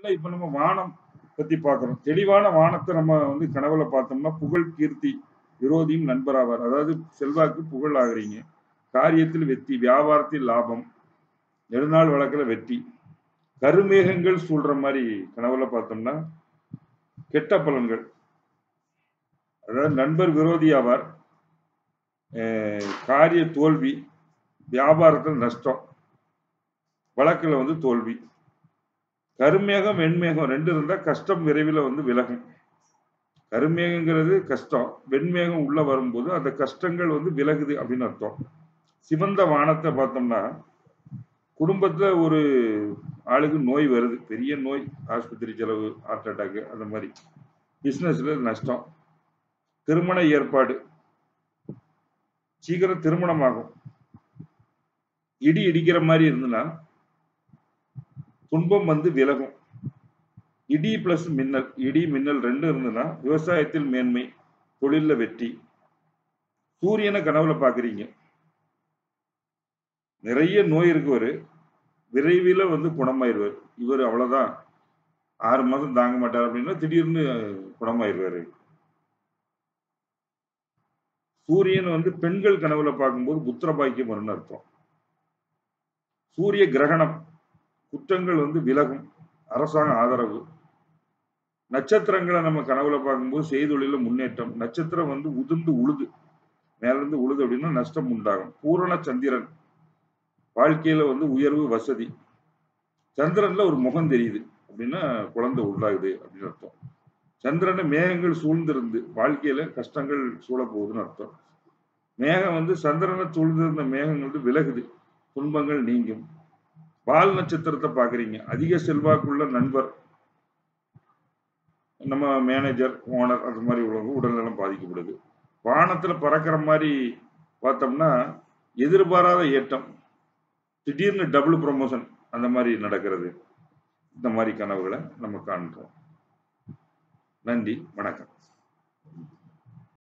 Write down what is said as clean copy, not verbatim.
இப்ப நம்ம வானம் பத்தி பார்க்கிறோம். தெளிவான வானத்த நம்ம வந்து கனவுல பார்த்தோம்னா, புகழ், கீர்த்தி, விரோதியும் நண்பராவார். அதாவது செல்வாக்கு புகழ் ஆகுறீங்க. காரியத்தில் வெற்றி, வியாபாரத்தில் லாபம், நெடுநாள் வழக்குல வெற்றி. கருமேகங்கள் சூழ்ற மாரி கனவுல பார்த்தோம்னா, கெட்ட பலன்கள். அதாவது நண்பர் விரோதி ஆவார். காரிய தோல்வி, வியாபாரத்தில் நஷ்டம், வழக்குல வந்து தோல்வி. கருமேகம், வெண்மேகம் 2 இருந்தா கஷ்டம் விரைவில வந்து விலகும். கருமேகங்கிறது கஷ்டம். வெண்மேகம் உள்ள வரும்போது அந்த கஷ்டங்கள் வந்து விலகுது அப்படின்னு அர்த்தம். சிவந்த வானத்த பார்த்தோம்னா, குடும்பத்துல ஒரு ஆளுக்கு நோய் வருது. பெரிய நோய். ஆஸ்பத்திரி செலவு, ஹார்ட் அட்டாக் அந்த மாரி. பிசினஸ்ல நஷ்டம். திருமண ஏற்பாடு. சீக்கிரம் திருமணம் ஆகும். இடி இடிக்கிற மாரி இருந்துன்னா, துன்பம் வந்து விலகும். இடி பிளஸ் மின்னல். இடி, மின்னல் 2 இருந்துன்னா, விவசாயத்தில் மேன்மை, தொழில்ல வெற்றி. சூரியன கனவுல பார்க்குறீங்க. நிறைய நோய் இருக்கவரு, விரைவில வந்து குணமாயிருவாரு. இவரு அவ்வளவுதான். 6 மாதம் தாங்க மாட்டார் அப்படின்னா, திடீர்னு குணமாயிருவாரு. சூரியன் வந்து பெண்கள் கனவுல பார்க்கும்போது புத்திர பாக்கியம் வரும்னு அர்த்தம். சூரிய கிரகணம். குற்றங்கள் வந்து விலகும். அரசாங்க ஆதரவு. நட்சத்திரங்கள நம்ம கனவுல பார்க்கும்போது செய்தொழில்ல முன்னேற்றம். நட்சத்திரம் வந்து உதிர்ந்து உழுது. மேல இருந்து உழுது அப்படின்னா நஷ்டம் உண்டாகும். பூரண சந்திரன். வாழ்க்கையில வந்து உயர்வு, வசதி. சந்திரன்ல ஒரு முகம் தெரியுது அப்படின்னா குழந்தை உண்டாகுது அப்படின்னு அர்த்தம். சந்திரனை மேகங்கள் சூழ்ந்திருந்து வாழ்க்கையில கஷ்டங்கள் சூழப்போகுதுன்னு அர்த்தம். மேகம் வந்து சந்திரனை சூழ்ந்திருந்த மேகங்கள் வந்து விலகுது. துன்பங்கள் நீங்கும். வால் நட்சத்திரத்தை பாக்குறீங்க. அதிக செல்வாக்குள்ள நண்பர், நம்ம மேனேஜர், ஓனர் அந்த மாதிரி உள்ளவங்க உடல்நலம் பாதிக்கப்படுது. வானத்துல பறக்கிற மாதிரி பார்த்தோம்னா எதிர்பாராத ஏற்றம், திடீர்னு டபுள் ப்ரமோஷன் அந்த மாதிரி நடக்கிறது. இந்த மாதிரி கனவுகளை நம்ம காண்றோம். நன்றி, வணக்கம்.